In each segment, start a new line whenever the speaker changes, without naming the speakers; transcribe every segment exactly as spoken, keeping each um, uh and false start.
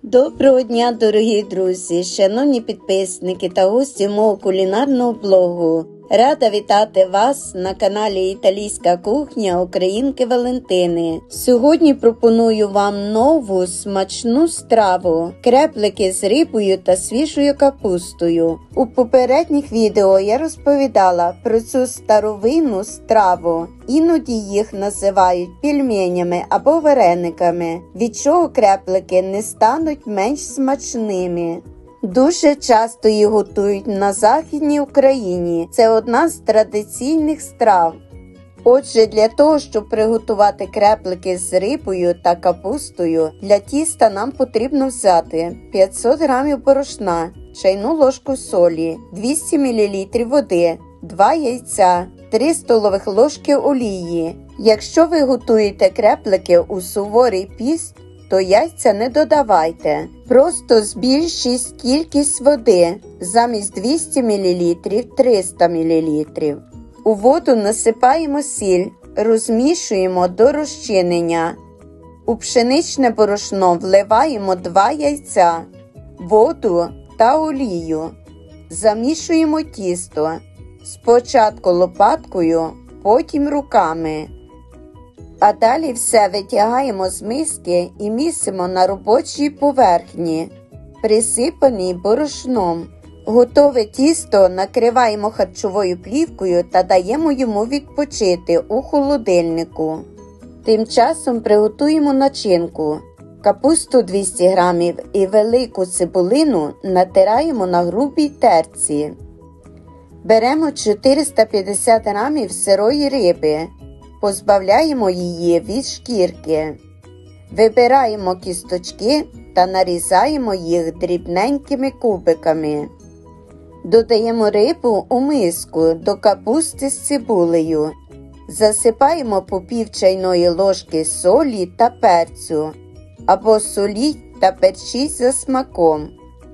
Доброго дня, дорогі друзі, шановні підписники та гості мого кулінарного блогу. Рада вітати вас на каналі Італійська кухня Українки Валентини. Сьогодні пропоную вам нову смачну страву – креплики з рибою та свіжою капустою. У попередніх відео я розповідала про цю старовинну страву. Іноді їх називають пельменями або варениками, від чого креплики не стануть менш смачними. Дуже часто їх готують на Західній Україні. Це одна з традиційних страв. Отже, для того, щоб приготувати креплики з рибою та капустою, для тіста нам потрібно взяти п'ятсот грамів борошна, чайну ложку солі, двісті мілілітрів води, два яйця, три столових ложки олії. Якщо ви готуєте креплики у суворий піст, то яйця не додавайте. Просто збільшіть кількість води, замість двісті мілілітрів – триста мілілітрів. У воду насипаємо сіль, розмішуємо до розчинення. У пшеничне борошно вливаємо два яйця, воду та олію. Замішуємо тісто. Спочатку лопаткою, потім руками. А далі все витягаємо з миски і місимо на робочій поверхні, присипаній борошном. Готове тісто накриваємо харчовою плівкою та даємо йому відпочити у холодильнику. Тим часом приготуємо начинку. Капусту двісті грамів і велику цибулину натираємо на грубій терці. Беремо чотириста п'ятдесят грамів сирої риби. Позбавляємо її від шкірки. Вибираємо кісточки та нарізаємо їх дрібненькими кубиками. Додаємо рибу у миску до капусти з цибулею. Засипаємо по пів чайної ложки солі та перцю, або соліть та перчіть за смаком.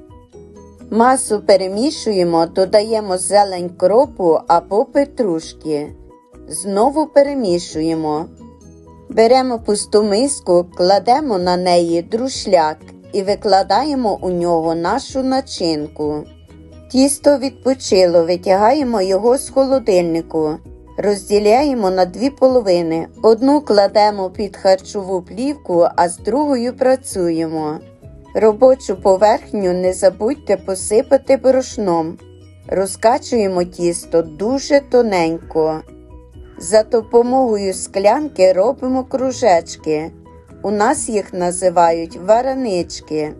Масу перемішуємо, додаємо зелень кропу або петрушки. Знову перемішуємо. Беремо пусту миску, кладемо на неї друшляк і викладаємо у нього нашу начинку. Тісто відпочило, витягаємо його з холодильнику. Розділяємо на дві половини. Одну кладемо під харчову плівку, а з другою працюємо. Робочу поверхню не забудьте посипати борошном. Розкачуємо тісто дуже тоненько. За допомогою склянки робимо кружечки. У нас їх називають варенички.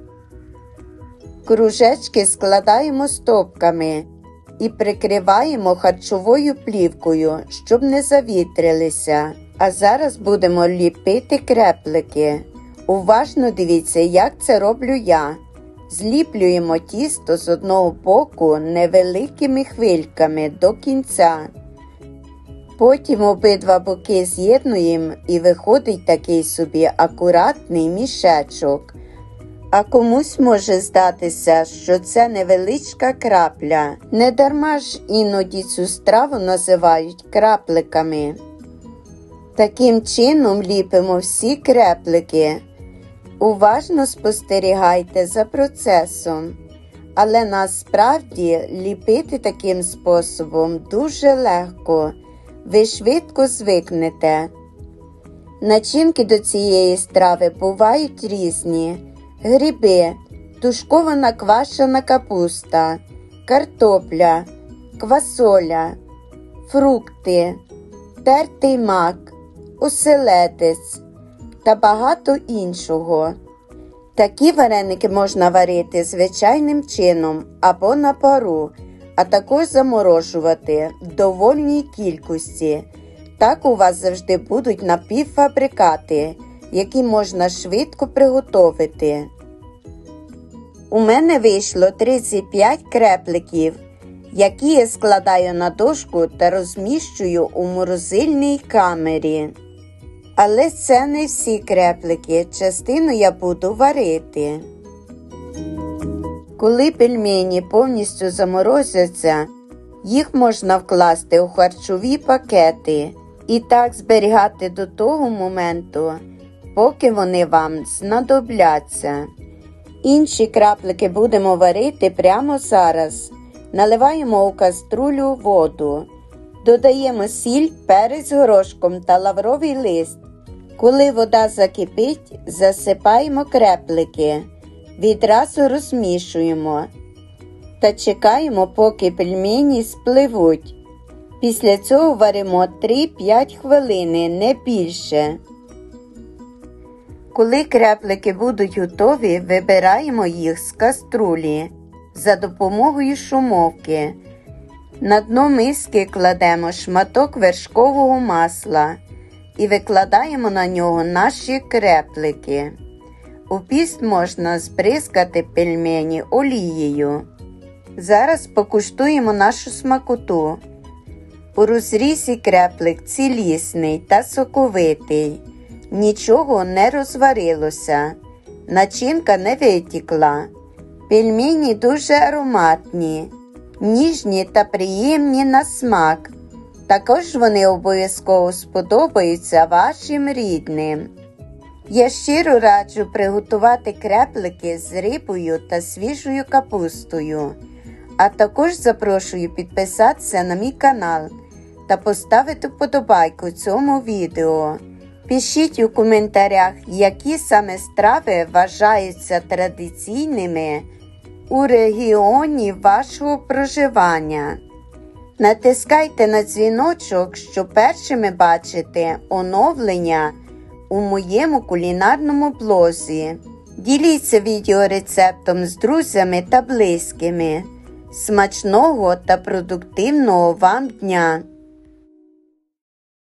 Кружечки складаємо стопками і прикриваємо харчовою плівкою, щоб не завітрилися. А зараз будемо ліпити креплики. Уважно дивіться, як це роблю я. Зліплюємо тісто з одного боку невеликими хвильками до кінця. Потім обидва боки з'єднуємо і виходить такий собі акуратний мішечок. А комусь може здатися, що це невеличка крапля. Недарма ж іноді цю страву називають крапликами. Таким чином ліпимо всі креплики. Уважно спостерігайте за процесом. Але насправді ліпити таким способом дуже легко. Ви швидко звикнете. Начинки до цієї страви бувають різні. Гриби, тушкована квашена капуста, картопля, квасоля, фрукти, тертий мак, оселедець та багато іншого. Такі вареники можна варити звичайним чином або на пару, а також заморожувати в довольній кількості. Так у вас завжди будуть напівфабрикати, які можна швидко приготувати. У мене вийшло тридцять п'ять крепликів, які я складаю на дошку та розміщую у морозильній камері. Але це не всі креплики, частину я буду варити. Коли пельмені повністю заморозяться, їх можна вкласти у харчові пакети і так зберігати до того моменту, поки вони вам знадобляться. Інші краплики будемо варити прямо зараз. Наливаємо у каструлю воду. Додаємо сіль, перець горошком та лавровий лист. Коли вода закипить, засипаємо креплики. Відразу розмішуємо. Та чекаємо, поки пельмені спливуть. Після цього варимо три-п'ять хвилини, не більше. Коли креплики будуть готові, вибираємо їх з каструлі за допомогою шумовки. На дно миски кладемо шматок вершкового масла і викладаємо на нього наші креплики. У піст можна збризкати пельмені олією. Зараз покуштуємо нашу смакоту. У розрізі креплик цілісний та соковитий. Нічого не розварилося. Начинка не витікла. Пельмені дуже ароматні, ніжні та приємні на смак. Також вони обов'язково сподобаються вашим рідним. Я щиро раджу приготувати креплики з рибою та свіжою капустою. А також запрошую підписатися на мій канал та поставити вподобайку цьому відео. Пишіть у коментарях, які саме страви вважаються традиційними у регіоні вашого проживання. Натискайте на дзвіночок, щоб першими бачити оновлення у моєму кулінарному блозі. Діліться відеорецептом з друзями та близькими. Смачного та продуктивного вам дня!